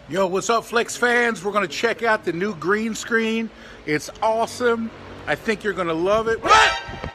Yo, what's up, Flex fans? We're gonna check out the new green screen. It's awesome. I think you're gonna love it. What?